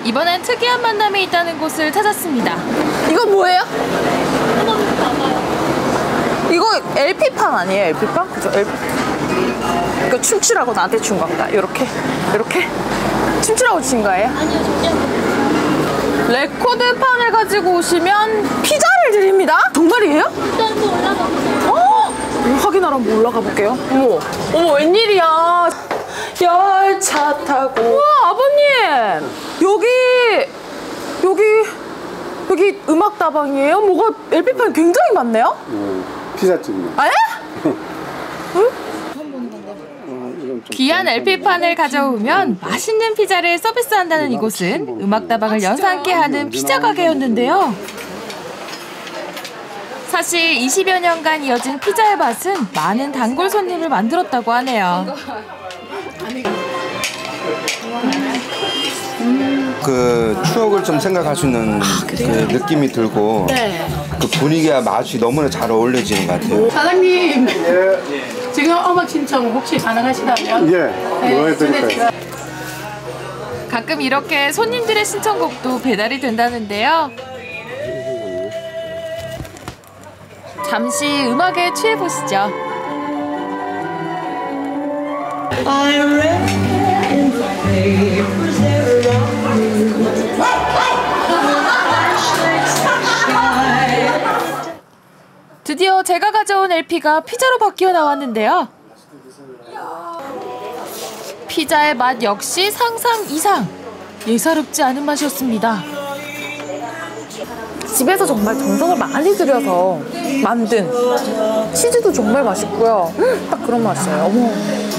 이번엔 특이한 만남이 있다는 곳을 찾았습니다. 이건 뭐예요? 이거 LP판 아니에요? LP판? 그죠? 이거 춤추라고 나한테 준 겁니다. 이렇게 춤추라고 주신 거예요? 아니요, 저기요. 레코드판을 가지고 오시면 피자를 드립니다. 정말이에요? 일단 또 올라가 보세요. 확인하러 한번 올라가 볼게요. 어머, 웬일이야. 열차 타고. 우와, 아버님. 여기 음악다방이에요? 뭐가 LP판 굉장히 많네요? 피자집이요. 아, 예? 귀한 LP판을 가져오면 맛있는 피자를 서비스한다는 이곳은 음악다방을 연상케 하는 피자 가게였는데요. 사실 20여 년간 이어진 피자의 맛은 많은 단골 손님을 만들었다고 하네요. 그 추억을 좀 생각할 수 있는 그 느낌이 들고 그 분위기와 맛이 너무나 잘 어울려지는 것 같아요. 사장님, 지금 음악 신청 혹시 가능하시다면? 뭐 해드릴까요? 가끔 이렇게 손님들의 신청곡도 배달이 된다는데요. 잠시 음악에 취해보시죠. 드디어 제가 가져온 LP가 피자로 바뀌어 나왔는데요. 피자의 맛 역시 상상 이상. 예사롭지 않은 맛이었습니다. 집에서 정말 정성을 많이 들여서 만든 치즈도 정말 맛있고요. 딱 그런 맛이에요. 어머.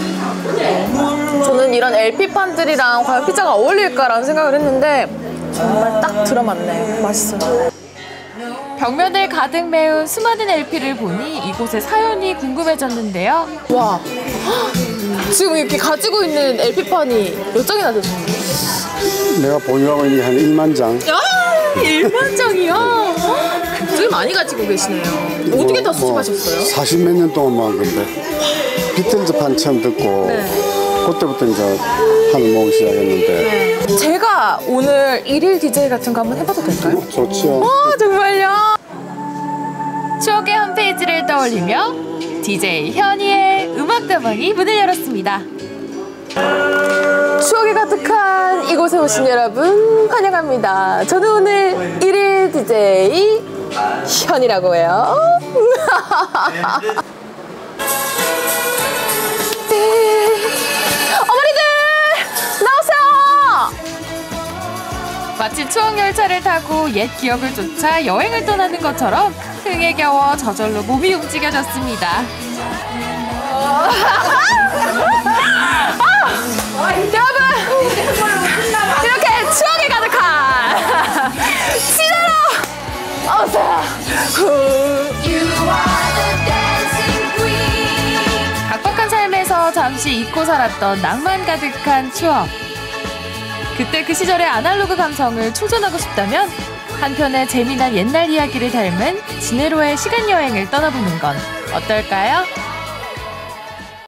저는 이런 LP판들이랑 과연 피자가 어울릴까라는 생각을 했는데 정말 딱 들어맞네요. 맛있어요. 벽면을 가득 메운 수많은 LP를 보니 이곳의 사연이 궁금해졌는데요. 와, 지금 이렇게 가지고 있는 LP판이 몇 장이나 되시나요? 내가 보유하고 있는 게 한 1만 장. 1만 장이요? 굉장히 많이 가지고 계시네요. 어떻게 다 수집하셨어요? 40몇 년 동안 모은 건데 비틀즈판 처음 듣고 그때부터 이제 판을 모으기 시작했는데 제가 오늘 1일 DJ 같은 거 한번 해봐도 될까요? 좋지요. 정말요? 추억의 한 페이지를 떠올리며 DJ 현이의 음악다방이 문을 열었습니다. 추억이 가득한 이곳에 오신 여러분 환영합니다. 저는 오늘 1일 DJ 현이라고 해요. 어머니들 나오세요. 마치 추억 열차를 타고 옛 기억을 쫓아 여행을 떠나는 것처럼 흥에 겨워 저절로 몸이 움직여졌습니다. 여러분 이렇게 추억이 가득한 시대로 오세요. 각박한 삶에서 잠시 잊고 살았던 낭만 가득한 추억. 그때 그 시절의 아날로그 감성을 충전하고 싶다면 한편의 재미난 옛날 이야기를 닮은 진해로의 시간여행을 떠나보는 건 어떨까요?